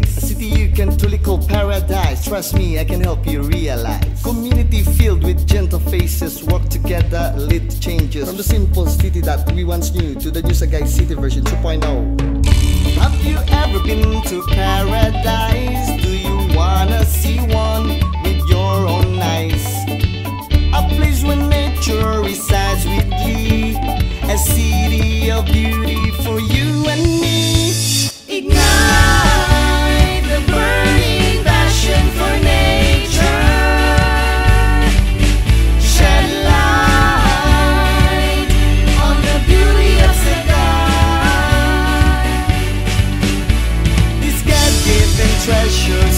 place, a city you can truly call paradise. Trust me, I can help you realize. Community filled with gentle faces, work together, lead to changes. From the simple city that we once knew to the new Sagay city version 2.0. Have you ever been to paradise? Do you wanna see one with your own eyes? A place where nature resides with glee, a city of beauty for you and me. Ignite the burning passion for nature. Shed light on the beauty of Sagay. These God-given treasures